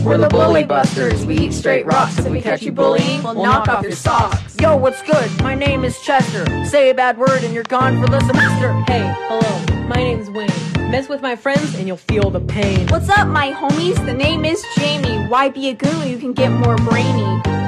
We're the Bully Busters. We eat straight rocks. If we catch you bullying, we'll knock off your socks. Yo, what's good? My name is Chester. Say a bad word and you're gone for the semester. Hey, hello, my name's Wayne. Mess with my friends and you'll feel the pain. What's up, my homies? The name is Jamie. Why be a goon when you can get more brainy?